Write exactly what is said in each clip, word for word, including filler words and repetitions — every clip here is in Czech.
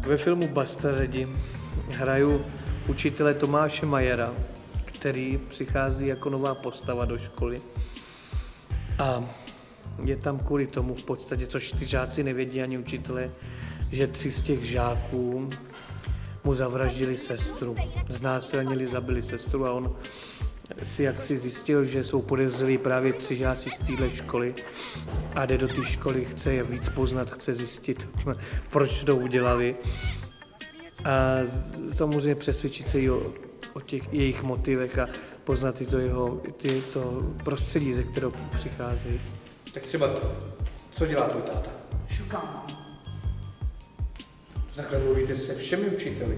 Ve filmu Bastardi hraju učitele Tomáše Majera, který přichází jako nová postava do školy. A je tam kvůli tomu v podstatě, což ty žáci nevědí ani učitelé, že tři z těch žáků mu zavraždili sestru. Znásilnili, zabili sestru a on si jaksi zjistil, že jsou podezřelí právě tři žáci z téhle školy a jde do té školy, chce je víc poznat, chce zjistit, proč to udělali. A samozřejmě přesvědčit se i o, o těch jejich motivech a poznat i to jeho ty, to prostředí, ze kterého přicházejí. Tak třeba to. Co dělá tvůj táta? Šukám. Takhle mluvíte se všemi učiteli.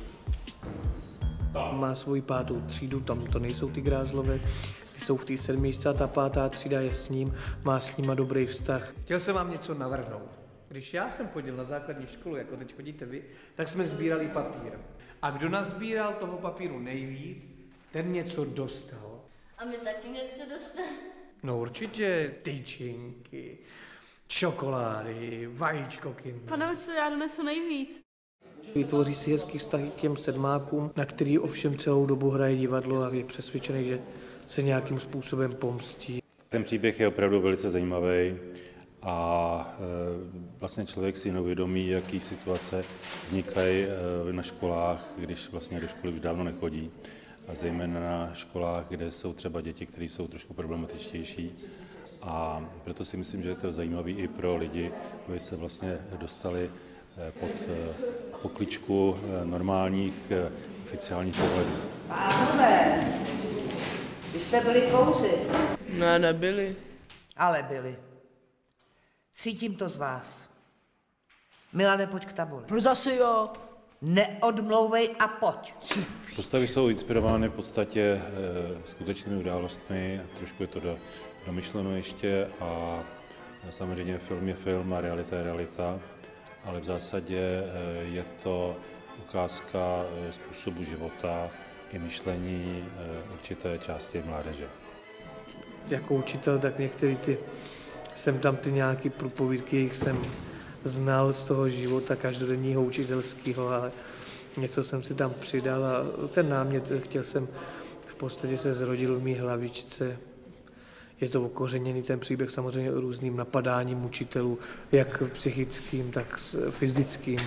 Má svoji pátou třídu, tam to nejsou ty grázlové, ty jsou v té sedmičce a ta pátá třída je s ním, má s nima dobrý vztah. Chtěl jsem vám něco navrhnout. Když já jsem chodil na základní školu, jako teď chodíte vy, tak jsme sbírali papír. A kdo nazbíral toho papíru nejvíc, ten něco dostal. A my taky něco dostali. No určitě tyčinky, čokolády, vajíčko Kinder. Pane učiteli, já donesu nejvíc. Vytvoří si hezký vztah k těm sedmákům, na který ovšem celou dobu hraje divadlo a je přesvědčený, že se nějakým způsobem pomstí. Ten příběh je opravdu velice zajímavý a e, vlastně člověk si neuvědomí, jaký situace vznikají e, na školách, když vlastně do školy už dávno nechodí. A zejména na školách, kde jsou třeba děti, které jsou trošku problematičtější. A proto si myslím, že je to zajímavé i pro lidi, aby se vlastně dostali pod pokličku normálních oficiálních pohledů. Pánové, vy jste byli kouři. Ne, nebyli. Ale byli. Cítím to z vás. Milane, pojď k tabuli. Proč zase jo? Neodmlouvej a pojď. Postavy jsou inspirovány v podstatě e, skutečnými událostmi, trošku je to do, domyšleno ještě a samozřejmě film je film a realita je realita, ale v zásadě e, je to ukázka e, způsobu života i myšlení e, určité části mládeže. Jako učitel, tak některý ty, jsem tam ty nějaký průpovídky, jich jsem znal z toho života každodenního učitelského, ale něco jsem si tam přidal a ten námět chtěl jsem, v podstatě se zrodil v mý hlavičce. Je to okořeněný ten příběh samozřejmě různým napadáním učitelů, jak psychickým, tak fyzickým.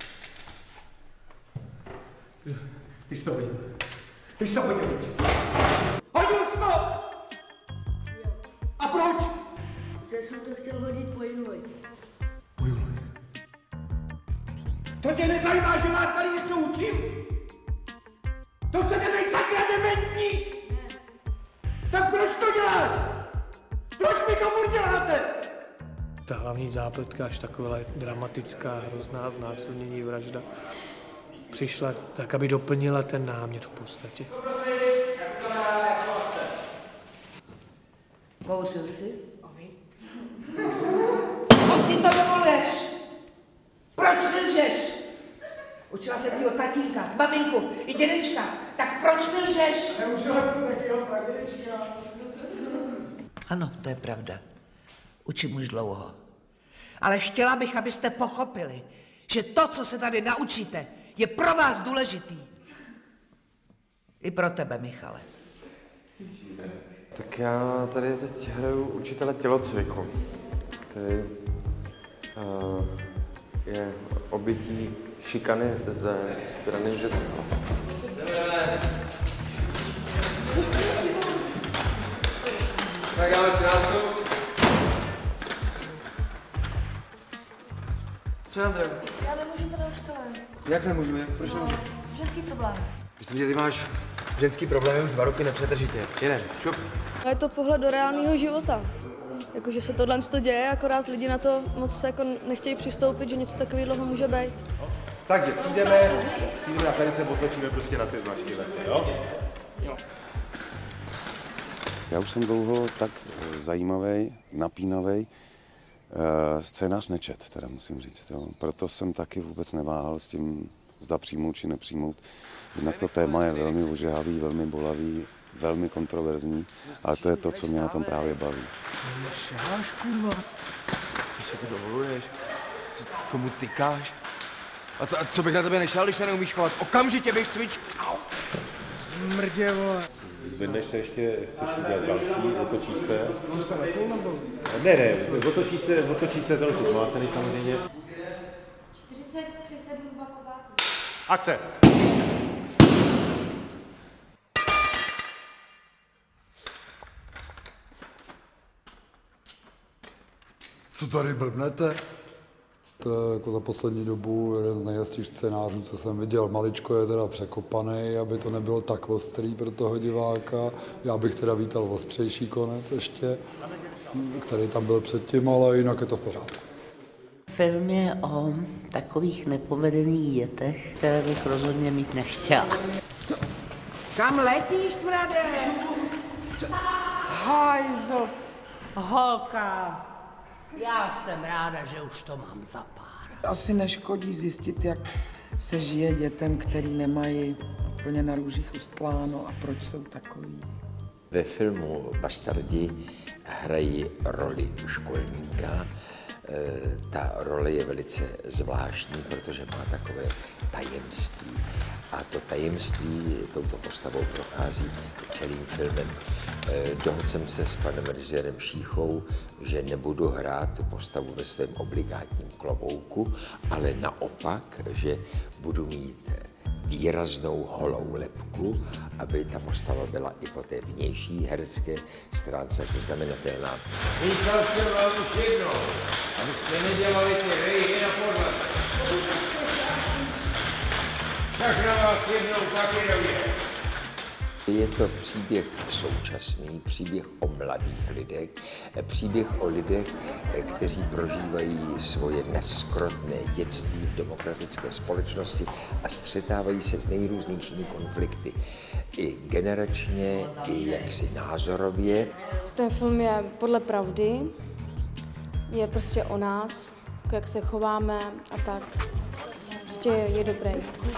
Ty jsi to hodil. Ty jsi to hodil. Hodil jsi to! A proč? Že jsem to chtěl hodit po Juli. Po Juli. To tě nezajímá, že vás tady něco učím? To chcete být sakra dementní? Tak proč to děláte? Proč mi to furt děláte? Ta hlavní zápletka, až taková dramatická, hrozná znásilnění, vražda, přišla tak, aby doplnila ten námět v podstatě. Kouřil jsi? Co si to dovoluješ? Proč lžeš? Učila se ti od tatínka, babinku i dědečka, tak proč lžeš? Neučila jsem taky od pradědečka. Ano, to je pravda. Učím už dlouho. Ale chtěla bych, abyste pochopili, že to, co se tady naučíte, je pro vás důležitý. I pro tebe, Michale. Tak já tady teď hraju učitele tělocviku, který uh, je obětí šikany ze strany žectva. Tak dáme si nástup. Co je, Andrej? Já nemůžu, pane učitele. Jak nemůžu? Jak? Proč nemůžu? Ženský problém. Myslím, že ty máš ženský problémy už dva roky nepřetržitě. Jeden, šup. Je to pohled do reálného života. Jakože se tohle to děje, akorát lidi na to moc se jako nechtějí přistoupit, že něco takového může být. Takže přijdeme, přijdeme a tady se otočíme prostě na ty značky, jo? Jo. Já už jsem dlouho tak zajímavý, napínavý scénář nečet, teda musím říct. Jo. Proto jsem taky vůbec neváhal s tím, zda přijmout či nepřijmout. Jinak to téma je velmi ožehavý, velmi bolavý, velmi kontroverzní, ale to je to, co mě na tom právě baví. Co šáš, kurva? Co si to dovoluješ? Co, komu tykáš? A co, a co bych na tebe nešel, když se neumíš chovat? Okamžitě běž cvič. Smrdě, vole. Zvedneš se ještě, chceš udělat další, otočíš se. Mám se lepou nebo? Ne, ne, otočíš se, otočíš se, to už zmácený samozřejmě. čtyřicet tři sedm dva po pátý. Akce! Co tady blbnete? To je jako za poslední dobu jeden z nejhezčích scénářů, co jsem viděl. Maličko je teda překopaný, aby to nebylo tak ostrý pro toho diváka. Já bych teda vítal ostřejší konec ještě, který tam byl předtím, ale jinak je to v pořádku. Film je o takových nepovedených dětech, které bych rozhodně mít nechtěla. Co? Kam letíš, smrade? Hajzl, holka. Já jsem ráda, že už to mám za pár. Asi neškodí zjistit, jak se žije dětem, který nemají úplně na růžích ustláno a proč jsou takový. Ve filmu Bastardi hrají roli školníka. Ta role je velice zvláštní, protože má takové tajemství. A to tajemství touto postavou prochází celým filmem. Dohodl jsem se s panem režisérem Šíchou, že nebudu hrát tu postavu ve svém obligátním klobouku, ale naopak, že budu mít výraznou holou lebku, aby ta postava byla i po té vnější herecké stránce zaznamenatelná. Říkal jsem vám už jednou, abyste nedělali ty rejhy na podlaze. Však na vás jednou taky dojde. Je to příběh současný, příběh o mladých lidech, příběh o lidech, kteří prožívají svoje neskrotné dětství v demokratické společnosti a střetávají se s nejrůznějšími konflikty. I generačně, i jaksi názorově. Ten film je podle pravdy, je prostě o nás, jak se chováme a tak. Prostě je dobrý.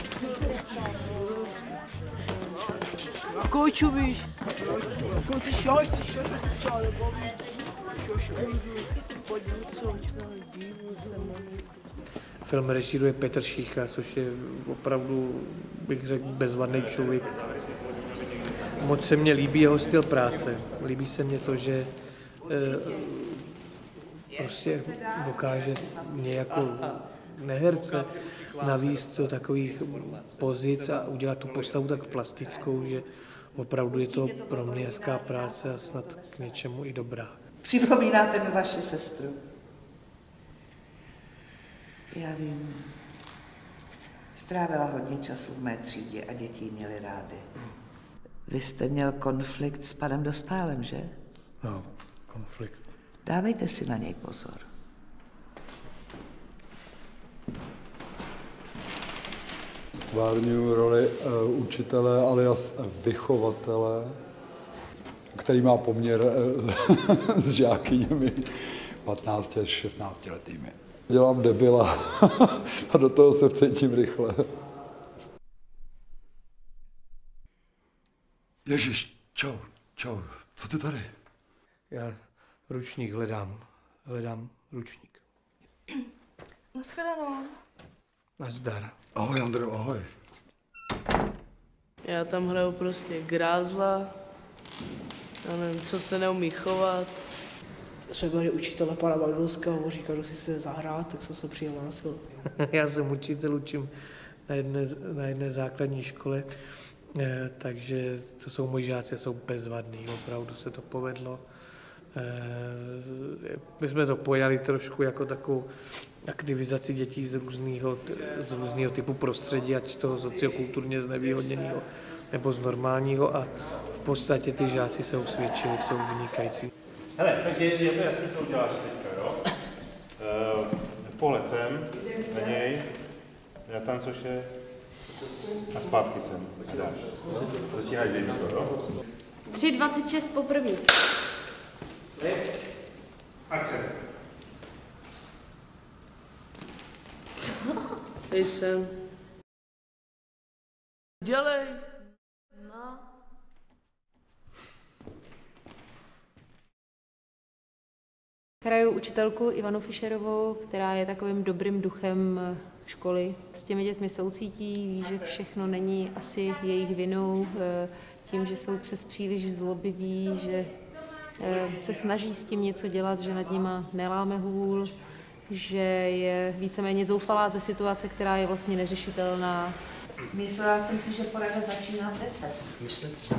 Koču, víš? Jako ty šoš, ty šoš, ty šoš, baví. Šoš, pojď co, dívu se mami. Film režíruje Petr Šícha, což je opravdu, bych řekl, bezvadný člověk. Moc se mně líbí jeho styl práce. Líbí se mně to, že eh, prostě dokáže mě jako neherce navíst do takových pozic a udělat tu postavu tak plastickou, že opravdu je to pro mě hezká práce a snad k něčemu i dobrá. Připomínáte mi vaši sestru? Já vím. Strávila hodně času v mé třídě a děti ji měly rády. Vy jste měl konflikt s panem Dostálem, že? No, konflikt. Dávejte si na něj pozor. Stvárňuji roli uh, učitele alias vychovatele, který má poměr uh, s žákyněmi patnácti až šestnácti letými. Dělám debila a do toho se vcítím rychle. Ježiš, čau, čau, co ty tady? Já ručník hledám, hledám ručník. Naschledanou. Nazdar. Ahoj, Andro, ahoj. Já tam hraju prostě grázla, já nevím, co se neumí chovat. Řekl učitele pana Magdalského, říkal, že si se zahrát, tak jsem se přihlásil. Já jsem učitel, učím na jedné, na jedné základní škole, eh, takže to jsou moji žáci, jsou bezvadní, opravdu se to povedlo. Eh, my jsme to pojali trošku jako takovou aktivizaci dětí z různého, z různého typu prostředí, ať z toho sociokulturně znevýhodněného nebo z normálního, a v podstatě ty žáci se osvědčili, jsou vynikající. Hele, takže je to jasný, co uděláš teďka, jo? Uh, pohled sem, na něj, na tancoše a zpátky sem. Začínáš dejme to, jo? tři dvacet šest po první. Akce. Jsem. Dělej. No. Hraju učitelku Ivanu Fischerovou, která je takovým dobrým duchem školy. S těmi dětmi soucítí, ví, že všechno není asi jejich vinou, tím, že jsou přes příliš zlobiví, že se snaží s tím něco dělat, že nad nima neláme hůl, že je víceméně zoufalá ze situace, která je vlastně neřešitelná. Myslela jsem si, že porada začíná v deset. Myslíte si,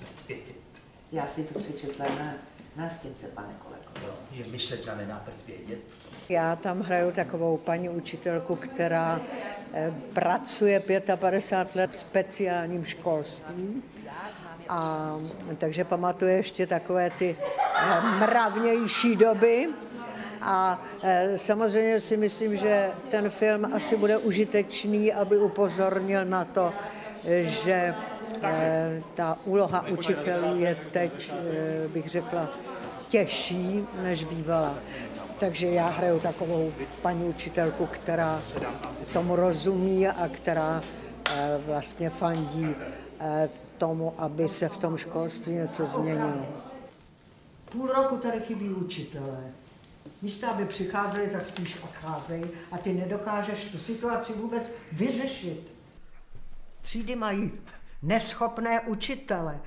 Já si to přečetla na nástěnce, pane kolego. že myslet za nedá vědět? Já tam hraju takovou paní učitelku, která eh, pracuje padesát pět let v speciálním školství. A takže pamatuje ještě takové ty eh, mravnější doby. A eh, samozřejmě si myslím, že ten film asi bude užitečný, aby upozornil na to, že eh, ta úloha učitelů je teď, eh, bych řekla, těžší, než bývala. Takže já hraju takovou paní učitelku, která tomu rozumí a která eh, vlastně fandí eh, tomu, aby se v tom školství něco změnilo. Půl roku tady chybí učitelé. Místo, aby přicházeli, tak spíš odcházejí a ty nedokážeš tu situaci vůbec vyřešit. Třídy mají neschopné učitele.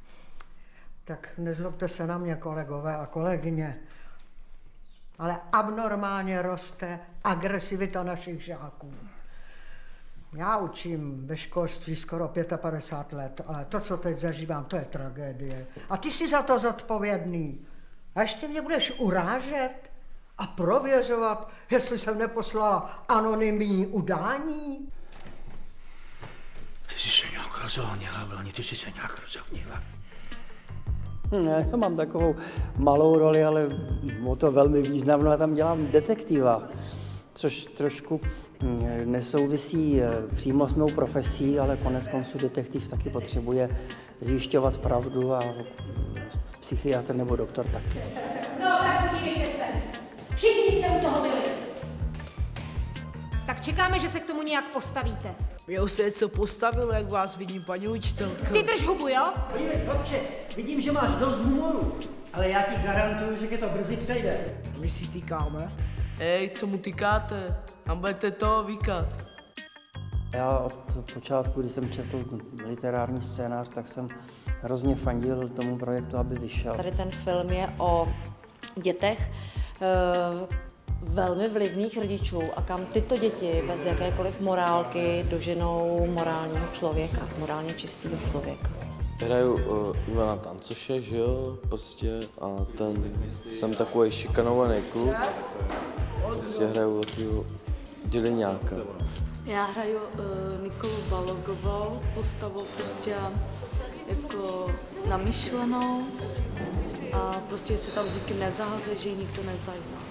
Tak nezlobte se na mě, kolegové a kolegyně, ale abnormálně roste agresivita našich žáků. Já učím ve školství skoro padesát pět let, ale to, co teď zažívám, to je tragédie. A ty jsi za to zodpovědný. A ještě mě budeš urážet a prověřovat, jestli jsem neposlala anonymní udání? Ty jsi se nějak rozohnila, Vlani, ty jsi se nějak rozohnila. Ne, já mám takovou malou roli, ale o to velmi významnou. Já tam dělám detektiva, což trošku nesouvisí přímo s mou profesí, ale konec konců detektiv taky potřebuje zjišťovat pravdu a psychiatr nebo doktor taky. No, tak podívejte se. Všichni jste u toho byli. Tak čekáme, že se k tomu nějak postavíte. Já už se něco postavilo, jak vás vidím, paní učitelka. Ty drž hubu, jo? Podívej, chlapče, vidím, že máš dost humoru, ale já ti garantuju, že tě to brzy přejde. My si týkáme. Ej, co mu týkáte? Nám budete to vykat. Já od počátku, když jsem četl literární scénář, tak jsem hrozně fandil tomu projektu, aby vyšel. Tady ten film je o dětech e, velmi vlivných rodičů a kam tyto děti bez jakékoliv morálky doženou morálního člověka, morálně čistého člověka. Hraju uh, Ivana Tancoše, že jo, prostě a ten, jsem takový šikanovaný kluk, prostě hraju takovýho děliňáka. Já hraju uh, Nikolu Balogovou, postavu prostě jako namyšlenou a prostě se tam s nikým nezahazuje, že ji nikdo nezajímá.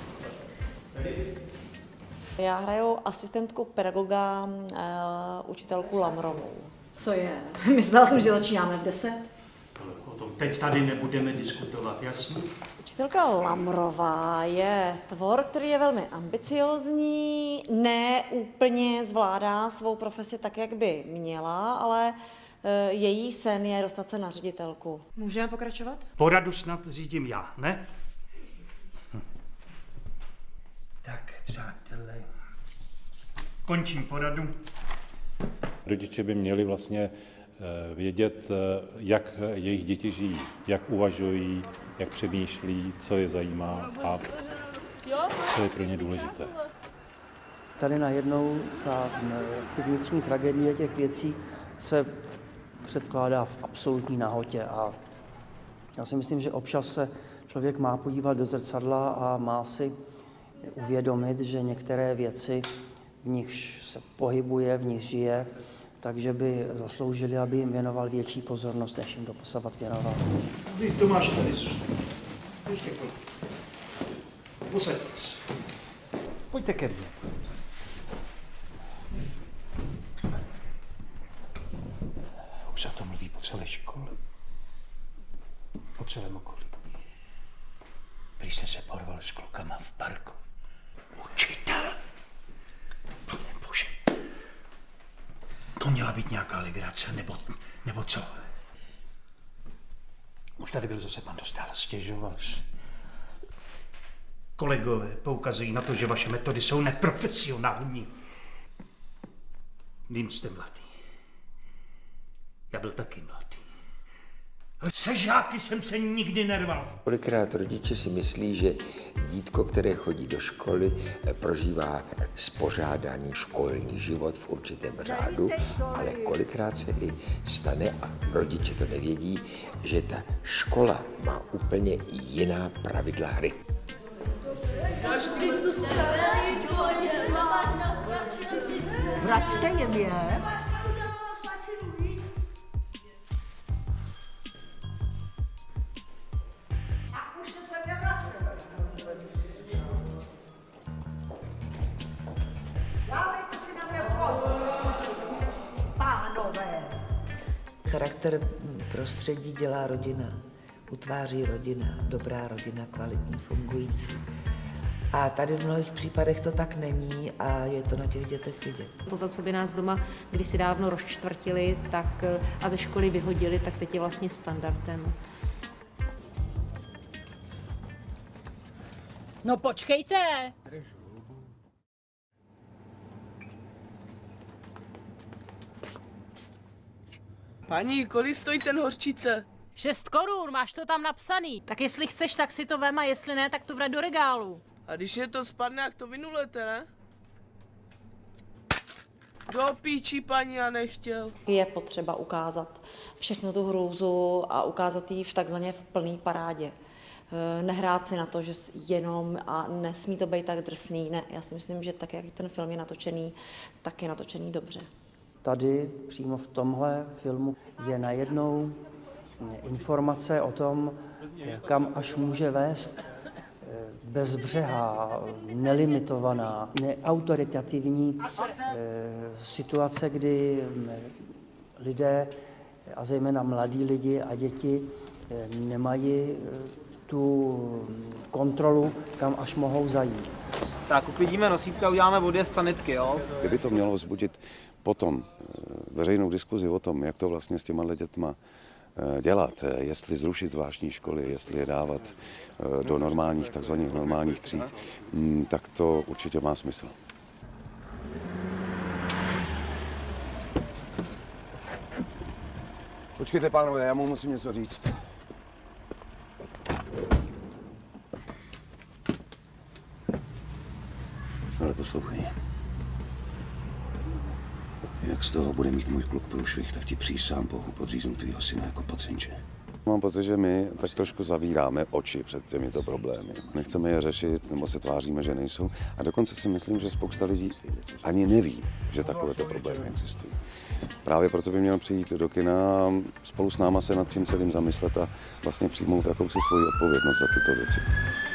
Já hraju asistentku pedagoga, uh, učitelku Lamrovou. Co je? Myslela jsem, že začínáme v deset. O tom teď tady nebudeme diskutovat, jasně? Učitelka Lamrová je tvor, který je velmi ambiciózní, ne úplně zvládá svou profesi tak, jak by měla, ale e, její sen je dostat se na ředitelku. Můžeme pokračovat? Poradu snad řídím já, ne? Hm. Tak, přátelé, končím poradu. Rodiče by měli vlastně vědět, jak jejich děti žijí, jak uvažují, jak přemýšlí, co je zajímá a co je pro ně důležité. Tady najednou ta jaksi vnitřní tragédie těch věcí se předkládá v absolutní nahotě a já si myslím, že občas se člověk má podívat do zrcadla a má si uvědomit, že některé věci, v nichž se pohybuje, v nich žije, takže by zasloužili, aby jim věnoval větší pozornost, než jim doposavat věnoval. Vy to máš tady, zůstaň. Ještě chvilku. Posaďte se. Pojďte ke mně. Už se to mluví po celé škole. Po celém okolí. Prý jsem se porval s klukama v parku. Učitel. Pane bože. To měla být nějaká legrace, nebo, nebo co? Už tady byl zase pan Dostál, stěžoval se. Kolegové poukazují na to, že vaše metody jsou neprofesionální. Vím, jste mladý. Já byl taky mladý. Ale se žáky jsem se nikdy nerval. Kolikrát rodiče si myslí, že dítko, které chodí do školy, prožívá spořádaný školní život v určitém řádu, ale kolikrát se i stane, a rodiče to nevědí, že ta škola má úplně jiná pravidla hry. Vraťte jim je. Dávejte si na mě pozor, pánové. Charakter prostředí dělá rodina, utváří rodina, dobrá rodina, kvalitní, fungující. A tady v mnohých případech to tak není a je to na těch dětech vidět. To, za co by nás doma kdysi dávno rozčtvrtili tak, a ze školy vyhodili, tak teď je vlastně standardem. No počkejte! Paní, kolik stojí ten hořčice? Šest korun, máš to tam napsaný. Tak jestli chceš, tak si to vem a jestli ne, tak to vrať do regálu. A když mě to spadne, jak to vynulete, ne? Do píči, paní, já nechtěl. Je potřeba ukázat všechno tu hrůzu a ukázat ji v takzvaně v plný parádě. Nehrát si na to, že jenom a nesmí to být tak drsný. Ne, já si myslím, že tak, jak ten film je natočený, tak je natočený dobře. Tady, přímo v tomhle filmu, je najednou informace o tom, kam až může vést bezbřehá, nelimitovaná, neautoritativní situace, kdy lidé, a zejména mladí lidi a děti, nemají tu kontrolu, kam až mohou zajít. Tak, uklidíme nosítka, uděláme odjezd sanitky, jo? Kdyby to mělo vzbudit potom veřejnou diskuzi o tom, jak to vlastně s těma dětma dělat, jestli zrušit zvláštní školy, jestli je dávat do normálních, takzvaných normálních tříd, tak to určitě má smysl. Počkejte, pánové, já mu musím něco říct. Ale poslouchej. Jak z toho bude mít můj kluk průšvih, tak ti přísám Bohu podříznu tvýho syna jako pacienče. Mám pocit, že my tak trošku zavíráme oči před těmito problémy. Nechceme je řešit, nebo se tváříme, že nejsou. A dokonce si myslím, že spousta lidí ani neví, že takovéto problémy existují. Právě proto by měl přijít do kina a spolu s náma se nad tím celým zamyslet a vlastně přijmout jakousi svoji odpovědnost za tyto věci.